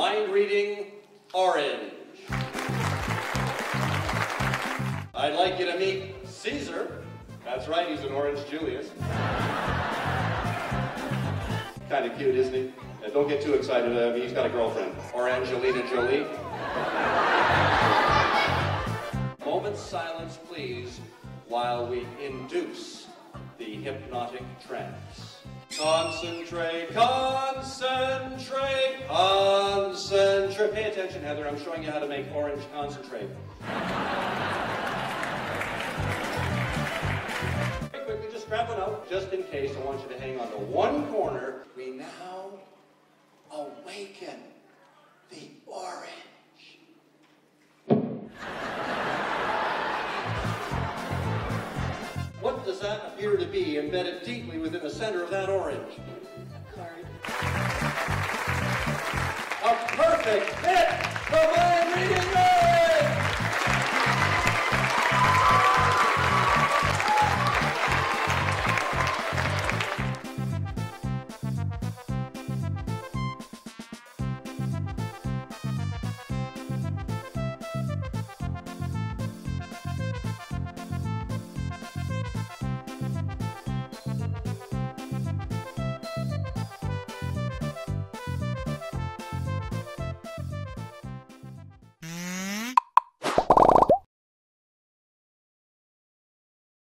Mind reading, orange. I'd like you to meet Caesar. That's right, he's an orange Julius. Kind of cute, isn't he? Don't get too excited. He's got a girlfriend. Or Angelina Jolie. Moment's silence, please, while we induce the hypnotic trance. Concentrate, concentrate, concentrate. Pay attention, Heather. I'm showing you how to make orange concentrate. Very quickly, just grab one out, just in case. I want you to hang on to one corner. We now awaken the orange. What does that appear to be embedded deeply within the center of that orange? A card. A perfect fit for mind reading.